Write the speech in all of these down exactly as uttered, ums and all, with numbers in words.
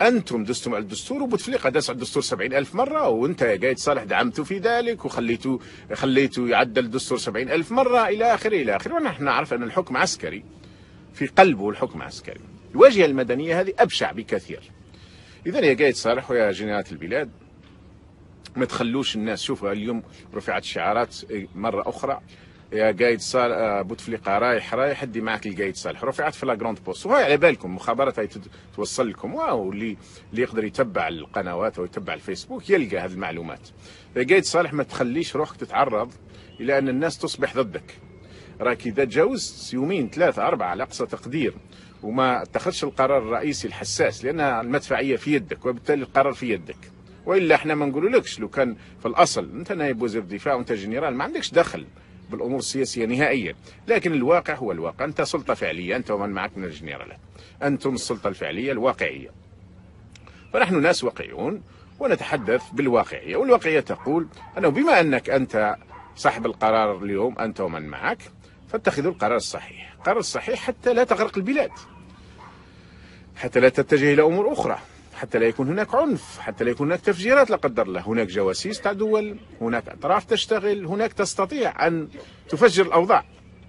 أنتم دستم على الدستور، وبوتفليقة داس على الدستور سبعين ألف مرة، وأنت يا قايد صالح دعمتوا في ذلك وخليتوا خليتوا يعدل الدستور سبعين ألف مرة إلى آخره إلى آخره. ونحن نعرف أن الحكم عسكري، في قلبه الحكم عسكري. الواجهة المدنية هذه أبشع بكثير. إذا يا قايد صالح ويا جنرالات البلاد، ما تخلوش الناس. شوفوا اليوم رفعت الشعارات مرة أخرى، يا قايد صالح بوتفليقة رايح رايح ادي معك القايد صالح، رفعت في لاغروند بوست. وهي على بالكم مخابرات هي توصل لكم، واو اللي اللي يقدر يتبع القنوات او يتبع الفيسبوك يلقى هذه المعلومات. يا قايد صالح ما تخليش روحك تتعرض الى ان الناس تصبح ضدك. راك اذا تجاوزت يومين ثلاثة أربعة على أقصى تقدير وما اتخذش القرار الرئيسي الحساس، لأن المدفعية في يدك وبالتالي القرار في يدك. والا احنا ما نقولولكش لو كان في الاصل انت نائب وزير الدفاع وانت جنرال ما عندكش دخل بالامور السياسيه نهائيا، لكن الواقع هو الواقع. انت سلطه فعليه، انت ومن معك من الجنرالات، انتم السلطه الفعليه الواقعيه. فنحن ناس واقعيون ونتحدث بالواقعيه، والواقعيه تقول انه بما انك انت صاحب القرار اليوم انت ومن معك، فاتخذوا القرار الصحيح، القرار الصحيح حتى لا تغرق البلاد، حتى لا تتجه الى امور اخرى، حتى لا يكون هناك عنف، حتى لا يكون هناك تفجيرات لا قدر الله. هناك جواسيس تاع دول، هناك اطراف تشتغل، هناك تستطيع ان تفجر الاوضاع.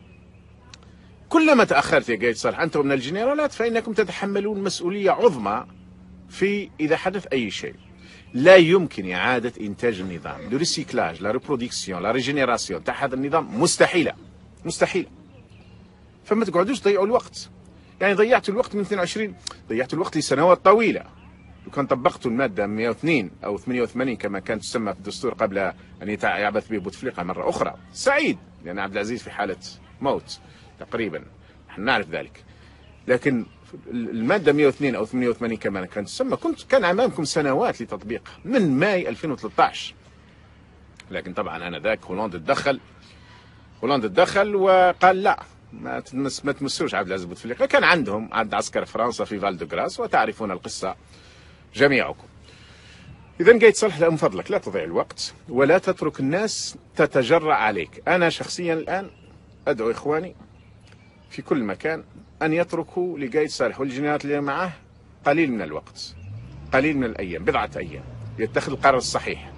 كلما تاخرت يا قايد صالح انت ومن الجنرالات فانكم تتحملون مسؤوليه عظمى في اذا حدث اي شيء. لا يمكن اعاده انتاج النظام، لو ريسيكلاج، لا ريبرودكسيون، لا ريجينيراسيون تاع هذا النظام مستحيله مستحيله. فما تقعدوش تضيعوا الوقت. يعني ضيعتوا الوقت من اثنين وعشرين، ضيعتوا الوقت لسنوات طويله. لو كان طبقتوا الماده مئة واثنين او ثمانية وثمانين كما كانت تسمى في الدستور قبل ان يعبث به بوتفليقه مره اخرى، سعيد لان عبد العزيز في حاله موت تقريبا، نحن نعرف ذلك. لكن الماده مئة واثنين او ثمانية وثمانين كما كانت تسمى كنت كان امامكم سنوات لتطبيقها من ماي ألفين وثلاثة عشر. لكن طبعا انا ذاك هولندا تدخل هولندا تدخل وقال لا، ما تمس ما تمسوش عبد العزيز بوتفليقه. كان عندهم عند عسكر فرنسا في فال دو غراس وتعرفون القصه جميعكم. إذا قايد صالح لا من فضلك لا تضيع الوقت ولا تترك الناس تتجرأ عليك. أنا شخصيا الآن أدعو إخواني في كل مكان أن يتركوا لقايد صالح والجنرالات اللي معه قليل من الوقت، قليل من الأيام، بضعة أيام، يتخذ القرار الصحيح.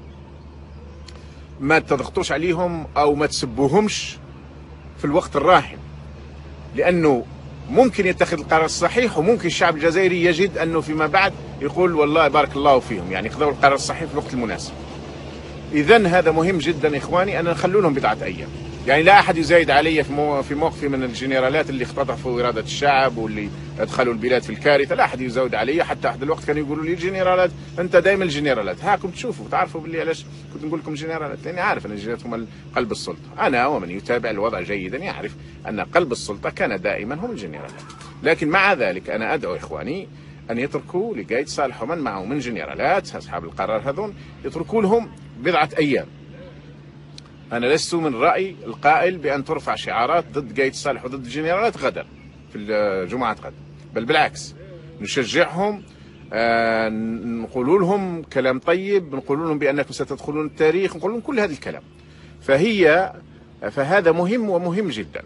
ما تضغطوش عليهم أو ما تسبوهمش في الوقت الراهن، لأنه ممكن يتخذ القرار الصحيح وممكن الشعب الجزائري يجد أنه فيما بعد يقول والله بارك الله فيهم، يعني خذوا القرار الصحيح في الوقت المناسب. إذن هذا مهم جدا إخواني أن نخلوا لهم بضعة أيام. يعني لا أحد يزايد علي في موقفي من الجنرالات اللي اختطفوا إرادة الشعب واللي أدخلوا البلاد في الكارثة، لا أحد يزايد علي. حتى أحد الوقت كانوا يقولوا لي الجنرالات أنت دائما الجنرالات، هاكم تشوفوا تعرفوا باللي علاش كنت نقول لكم جنرالات، لأني عارف أن الجنرالات هم قلب السلطة. أنا ومن يتابع الوضع جيدا يعرف أن قلب السلطة كان دائما هم الجنرالات. لكن مع ذلك أنا أدعو إخواني أن يتركوا لقايد صالح ومن معه من جنرالات أصحاب القرار هذون، يتركوا لهم بضعة أيام. أنا لست من رأي القائل بأن ترفع شعارات ضد قايد صالح وضد الجنرالات غدا في الجمعة غدا، بل بالعكس نشجعهم، آه نقول لهم كلام طيب، نقول لهم بأنكم ستدخلون التاريخ، نقول لهم كل هذا الكلام. فهي فهذا مهم ومهم جدا،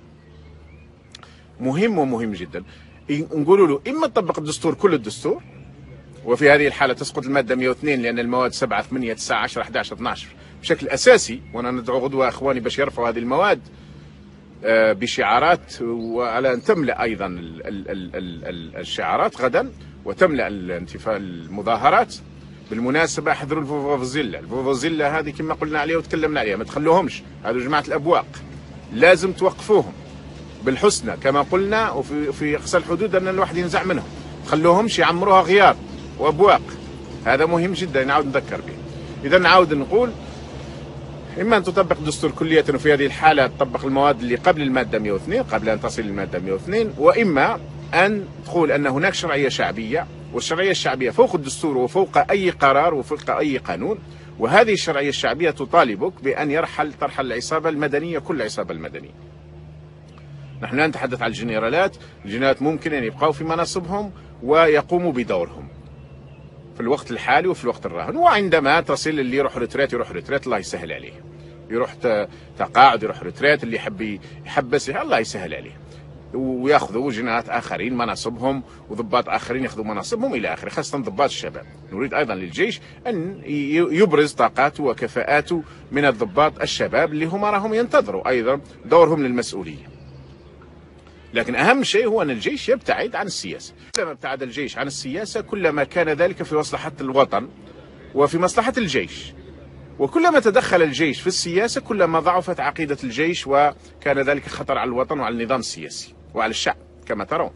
مهم ومهم جدا. نقولوا له إما تطبق الدستور كل الدستور، وفي هذه الحالة تسقط المادة مئة واثنين لأن المواد سبعة ثمانية تسعة عشرة أحد عشر اثني عشر بشكل أساسي، وأنا ندعو غدوة أخواني باش يرفعوا هذه المواد بشعارات، وعلى أن تملأ أيضا الشعارات غدا وتملأ الانتفاع المظاهرات. بالمناسبة احذروا الفوفوزيلا، الفوفوزيلا هذه كما قلنا عليها وتكلمنا عليها، ما تخلوهمش، هذو جماعة الأبواق لازم توقفوهم بالحسنى كما قلنا، وفي في أقصى الحدود أن الواحد ينزع منهم، تخلوهمش يعمروها غيار وأبواق. هذا مهم جدا نعاود نذكر به. إذا نعاود نقول إما أن تطبق الدستور كلية، وفي هذه الحالة تطبق المواد اللي قبل المادة مئة واثنين قبل أن تصل المادة مئة واثنين، وإما أن تقول أن هناك شرعية شعبية، والشرعية الشعبية فوق الدستور وفوق أي قرار وفوق أي قانون، وهذه الشرعية الشعبية تطالبك بأن يرحل ترحل العصابة المدنية، كل العصابة المدنية. نحن لا نتحدث عن الجنرالات، الجنرالات ممكن أن يبقوا في مناصبهم ويقوموا بدورهم في الوقت الحالي وفي الوقت الراهن، وعندما تصل اللي يروح ريتريت يروح ريتريت الله يسهل عليه، يروح تقاعد يروح ريتريت، اللي يحب يحبس الله يسهل عليه. وياخذوا جنرالات اخرين مناصبهم وضباط اخرين ياخذوا مناصبهم الى اخره، خاصه ضباط الشباب. نريد ايضا للجيش ان يبرز طاقاته وكفاءاته من الضباط الشباب اللي هم راهم ينتظروا ايضا دورهم للمسؤوليه. لكن اهم شيء هو ان الجيش يبتعد عن السياسه، كلما ابتعد الجيش عن السياسه كلما كان ذلك في مصلحه الوطن وفي مصلحه الجيش، وكلما تدخل الجيش في السياسه كلما ضعفت عقيده الجيش وكان ذلك خطر على الوطن وعلى النظام السياسي وعلى الشعب كما ترون.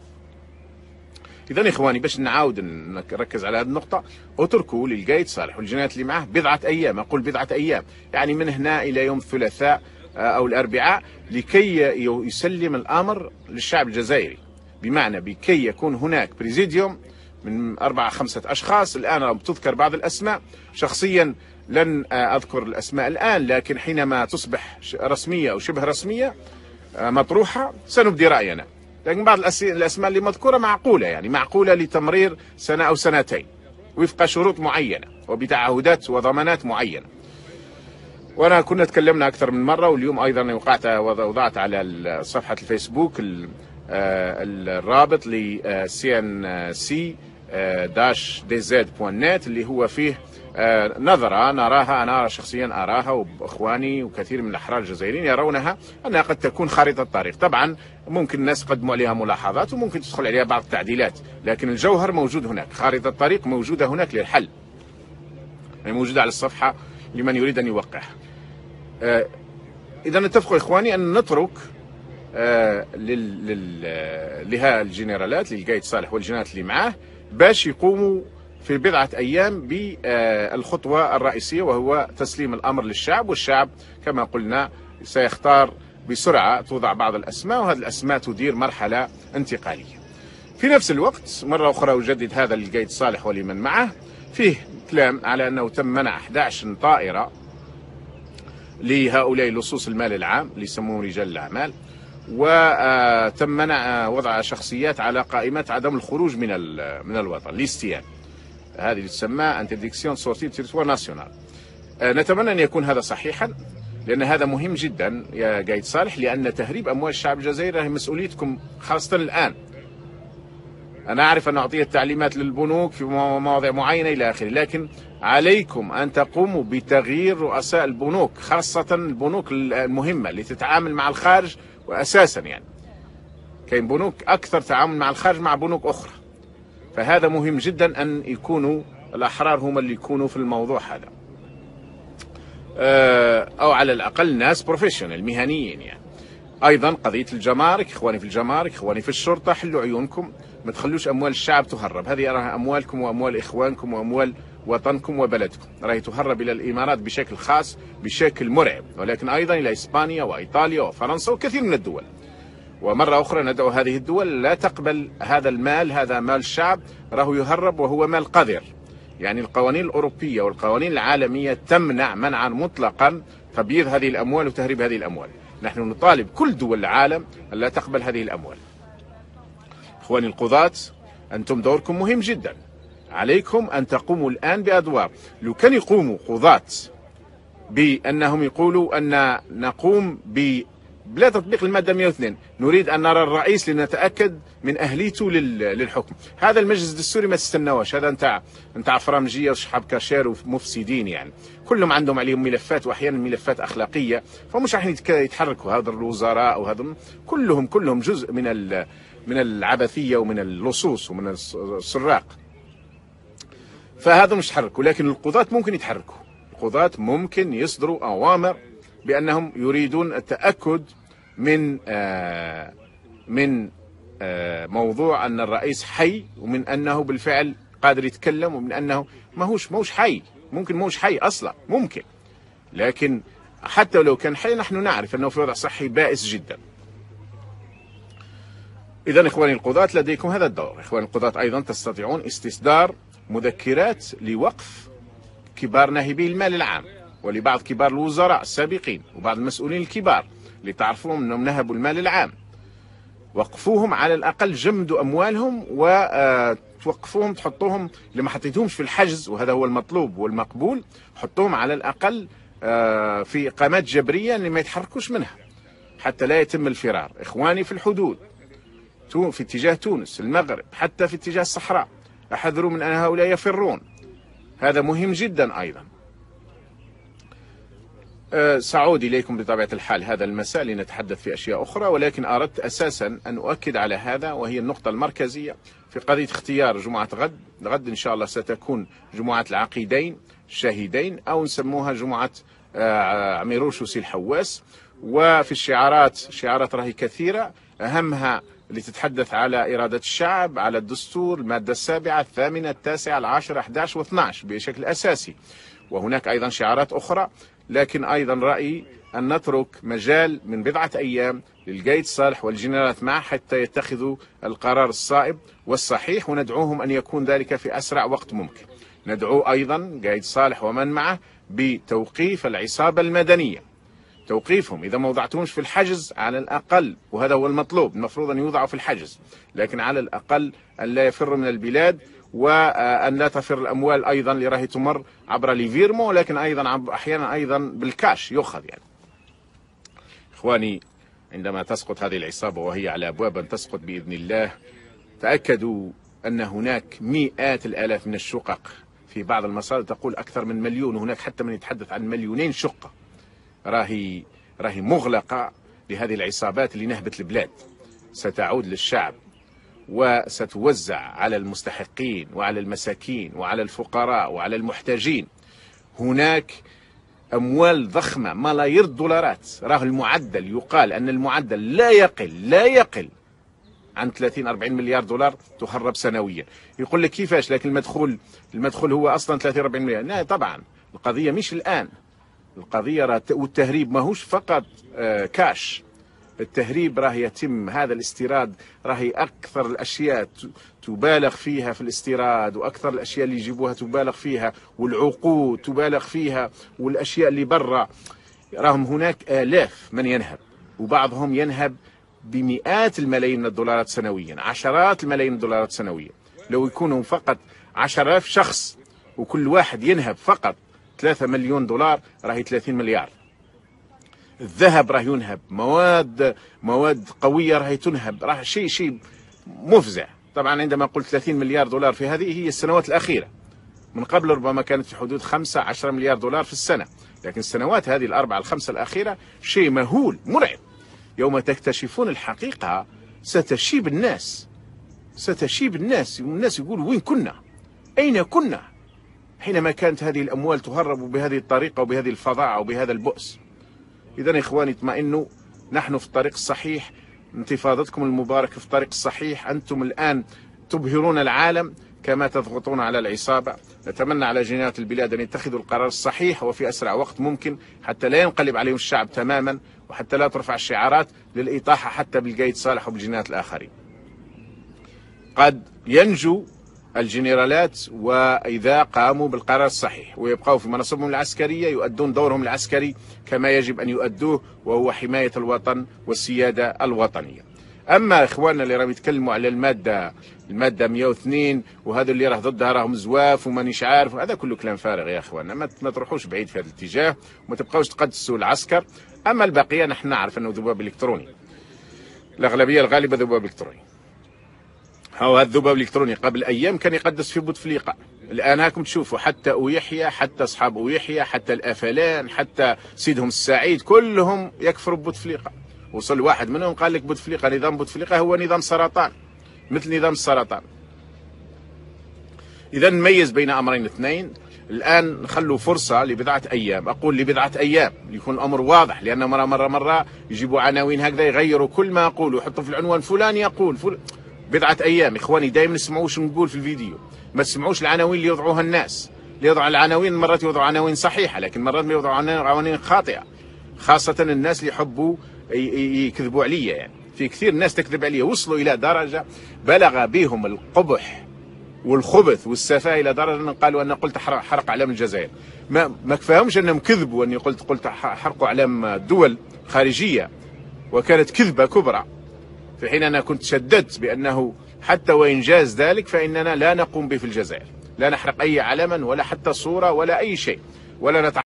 إذا إخواني باش نعاود نركز على هذه النقطة، اتركوا للقايد صالح والجنايات اللي معه بضعة أيام، أقول بضعة أيام يعني من هنا إلى يوم الثلاثاء أو الأربعاء لكي يسلم الأمر للشعب الجزائري، بمعنى بكي يكون هناك بريزيديوم من أربعة خمسة أشخاص. الآن تذكر بعض الأسماء، شخصيا لن أذكر الأسماء الآن، لكن حينما تصبح رسمية أو شبه رسمية مطروحة سنبدي رأينا. لكن بعض الأسماء اللي مذكورة معقولة، يعني معقولة لتمرير سنة أو سنتين وفق شروط معينة وبتعهدات وضمانات معينة. وأنا كنا تكلمنا أكثر من مرة، واليوم أيضا وقعت وضعت على صفحة الفيسبوك الرابط لسي ان سي داش دي زد بوان نت اللي هو فيه نظرة نراها، أنا شخصيا أراها وإخواني وكثير من الأحرار الجزائريين يرونها أنها قد تكون خارطة طريق. طبعا ممكن الناس يقدموا عليها ملاحظات وممكن تدخل عليها بعض التعديلات، لكن الجوهر موجود هناك، خارطة الطريق موجودة هناك للحل، يعني موجودة على الصفحة لمن يريد أن يوقعها. آه إذا نتفقوا إخواني أن نترك آه لها الجنرالات للقايد صالح والجنرالات اللي معاه باش يقوموا في بضعة أيام بالخطوة الرئيسية، وهو تسليم الأمر للشعب، والشعب كما قلنا سيختار بسرعة، توضع بعض الأسماء وهذه الأسماء تدير مرحلة انتقالية. في نفس الوقت مرة أخرى أجدد هذا للقايد صالح ولمن معه، فيه كلام على أنه تم منع أحد عشر طائرة لهؤلاء لصوص المال العام اللي يسموهم رجال الأعمال، وتم منع وضع شخصيات على قائمة عدم الخروج من من الوطن، الاستيان، هذه اللي تسمى انترديكسيون سورتي تيريتوار ناسيونال. نتمنى أن يكون هذا صحيحا، لأن هذا مهم جدا يا قايد صالح، لأن تهريب أموال الشعب الجزائري هي مسؤوليتكم خاصة الآن. أنا أعرف أن أعطي التعليمات للبنوك في مواضيع معينة إلى آخره، لكن عليكم أن تقوموا بتغيير رؤساء البنوك، خاصة البنوك المهمة اللي تتعامل مع الخارج، وأساسا يعني كاين بنوك أكثر تعامل مع الخارج مع بنوك أخرى، فهذا مهم جدا أن يكونوا الأحرار هم اللي يكونوا في الموضوع هذا، أو على الأقل ناس بروفيشنال مهنيين يعني. أيضا قضية الجمارك، إخواني في الجمارك، إخواني في الشرطة، حلوا عيونكم، ما تخلوش أموال الشعب تهرب، هذه راها أموالكم وأموال إخوانكم وأموال وطنكم وبلدكم، راهي تهرب إلى الإمارات بشكل خاص بشكل مرعب، ولكن أيضا إلى إسبانيا وإيطاليا وفرنسا وكثير من الدول. ومرة أخرى ندعو هذه الدول لا تقبل هذا المال، هذا مال الشعب راهو يهرب وهو مال قذر. يعني القوانين الأوروبية والقوانين العالمية تمنع منعا مطلقا تبييض هذه الأموال وتهريب هذه الأموال. نحن نطالب كل دول العالم أن لا تقبل هذه الأموال. إخواني القضاة، أنتم دوركم مهم جدا، عليكم أن تقوموا الآن بأدوار. لو كان يقوموا قضاة بأنهم يقولوا أن نقوم ب بلا تطبيق المادة مئة واثنين، نريد أن نرى الرئيس لنتأكد من أهليته للحكم. هذا المجلس الدستوري ما تستناوش، هذا نتاع نتاع فرامجية وشحاب كاشير ومفسدين، يعني كلهم عندهم عليهم ملفات وأحيانا ملفات أخلاقية، فمش راح يتحركوا. هذا الوزراء وهذا كلهم كلهم جزء من من العبثية ومن اللصوص ومن السراق، فهذا مش يتحركوا. لكن القضاة ممكن يتحركوا، القضاة ممكن يصدروا أوامر بأنهم يريدون التأكد من آه من آه موضوع أن الرئيس حي، ومن أنه بالفعل قادر يتكلم، ومن أنه ماهوش ماهوش حي، ممكن ماهوش حي أصلا ممكن، لكن حتى لو كان حي نحن نعرف أنه في وضع صحي بائس جدا. إذا إخواني القضاة لديكم هذا الدور. إخواني القضاة أيضا تستطيعون استصدار مذكرات لوقف كبار ناهبي المال العام، ولبعض كبار الوزراء السابقين وبعض المسؤولين الكبار اللي تعرفون أنهم نهبوا المال العام، وقفوهم على الأقل، جمدوا أموالهم وتوقفوهم، تحطوهم اللي ما حطيتهمش في الحجز، وهذا هو المطلوب والمقبول، حطوهم على الأقل في إقامات جبرية اللي ما يتحركوش منها حتى لا يتم الفرار. إخواني في الحدود، في اتجاه تونس، المغرب، حتى في اتجاه الصحراء. احذروا من أن هؤلاء يفرون. هذا مهم جدا أيضا. أه سأعود إليكم بطبيعة الحال هذا المساء لنتحدث في أشياء أخرى، ولكن أردت أساسا أن أؤكد على هذا، وهي النقطة المركزية في قضية اختيار جمعة غد. غد إن شاء الله ستكون جمعة العقيدين الشاهدين، أو نسموها جمعة عميروش وسي الحواس. وفي الشعارات، شعارات راهي كثيرة، أهمها اللي تتحدث على إرادة الشعب، على الدستور، المادة السابعة، الثامنة، التاسعة، العاشرة، أحد عشر واثني عشر بشكل أساسي. وهناك أيضا شعارات أخرى، لكن أيضا رأيي أن نترك مجال من بضعة أيام للقايد صالح والجنرالات معه حتى يتخذوا القرار الصائب والصحيح، وندعوهم أن يكون ذلك في أسرع وقت ممكن. ندعو أيضا قايد صالح ومن معه بتوقيف العصابة المدنية، توقيفهم. إذا ما وضعتهمش في الحجز على الأقل، وهذا هو المطلوب، المفروض أن يوضعوا في الحجز، لكن على الأقل أن لا يفروا من البلاد، وأن لا تفر الأموال أيضا اللي راهي تمر عبر ليفيرمو، لكن أيضا أحيانا أيضا بالكاش يؤخذ. يعني إخواني، عندما تسقط هذه العصابة وهي على أبواب أن تسقط بإذن الله، تأكدوا أن هناك مئات الآلاف من الشقق، في بعض المصادر تقول أكثر من مليون، وهناك حتى من يتحدث عن مليونين شقة راهي راهي مغلقة لهذه العصابات اللي نهبت البلاد. ستعود للشعب وستوزع على المستحقين وعلى المساكين وعلى الفقراء وعلى المحتاجين. هناك أموال ضخمة، ملايير الدولارات. راه المعدل، يقال أن المعدل لا يقل لا يقل عن ثلاثين أربعين مليار دولار تهرب سنويا. يقول لك كيفاش؟ لكن المدخول المدخول هو أصلا ثلاثين أربعين مليار. لا طبعا، القضية مش الآن. القضية والتهريب ماهوش فقط كاش. التهريب راه يتم، هذا الاستيراد راهي أكثر الأشياء تبالغ فيها في الاستيراد، وأكثر الأشياء اللي يجيبوها تبالغ فيها، والعقود تبالغ فيها، والأشياء اللي برا راهم هناك آلاف من ينهب، وبعضهم ينهب بمئات الملايين من الدولارات سنويا، عشرات الملايين من الدولارات سنويا. لو يكونوا فقط عشرة آلاف شخص وكل واحد ينهب فقط ثلاثة مليون دولار، راهي ثلاثين مليار. الذهب راه ينهب، مواد مواد قوية راهي تنهب، راه شيء شيء مفزع. طبعا عندما قلت ثلاثين مليار دولار في هذه هي السنوات الأخيرة، من قبل ربما كانت في حدود خمسة عشرة مليار دولار في السنة، لكن السنوات هذه الأربعة الخمسة الأخيرة شيء مهول مرعب. يوم تكتشفون الحقيقة ستشيب الناس، ستشيب الناس، والناس يقولوا وين كنا؟ أين كنا حينما كانت هذه الأموال تهرب بهذه الطريقة وبهذه الفظاعة وبهذا البؤس؟ إذن إخواني اطمئنوا، نحن في الطريق الصحيح، انتفاضتكم المباركة في الطريق الصحيح. أنتم الآن تبهرون العالم كما تضغطون على العصابة. نتمنى على جنرالة البلاد أن يتخذوا القرار الصحيح وفي أسرع وقت ممكن، حتى لا ينقلب عليهم الشعب تماما، وحتى لا ترفع الشعارات للإطاحة حتى بالقايد صالح وبالجنرالات الآخرين. قد ينجو الجنرالات وإذا قاموا بالقرار الصحيح، ويبقوا في مناصبهم العسكرية، يؤدون دورهم العسكري كما يجب أن يؤدوه، وهو حماية الوطن والسيادة الوطنية. أما إخواننا اللي راهم يتكلموا على المادة المادة مئة واثنين وهذا اللي راه ضدها راهم زواف ومانيش عارف، هذا كله كلام فارغ يا إخواننا. ما تروحوش بعيد في هذا الاتجاه، وما تبقاوش تقدسوا العسكر. أما البقية نحن نعرف أنه ذباب إلكتروني، الأغلبية الغالبة ذباب إلكتروني. هو هذا الذباب الإلكتروني قبل أيام كان يقدس في بوتفليقة، الآن هاكم تشوفوا حتى أويحيى، حتى أصحاب أويحيى، حتى الأفلان، حتى سيدهم السعيد، كلهم يكفروا ببوتفليقة. وصل واحد منهم قال لك بوتفليقة، نظام بوتفليقة هو نظام سرطان، مثل نظام السرطان. إذا نميز بين أمرين اثنين. الآن نخلوا فرصة لبضعة أيام، أقول لبضعة أيام ليكون الأمر واضح، لأن مرة مرة مرة يجيبوا عناوين هكذا يغيروا كل ما أقول ويحطوا في العنوان فلان يقول فل... بضعة أيام. إخواني دائما نسمعوا وش نقول في الفيديو، ما تسمعوش العناوين اللي يوضعوها الناس. اللي يوضعوا العناوين مرات يوضعوا عناوين صحيحة، لكن مرات ما يوضعوا عناوين خاطئة، خاصة الناس اللي يحبوا يكذبوا عليا. يعني في كثير ناس تكذب عليا، وصلوا إلى درجة بلغ بهم القبح والخبث والسفاهة إلى درجة أن قالوا أن قلت حرق أعلام الجزائر. ما ما كفاهمش أنهم كذبوا أني قلت قلت حرقوا أعلام دول خارجية، وكانت كذبة كبرى، في حين أنا كنت شددت بأنه حتى وإن جاز ذلك فإننا لا نقوم به في الجزائر، لا نحرق أي علما ولا حتى صورة ولا أي شيء، ولا نتع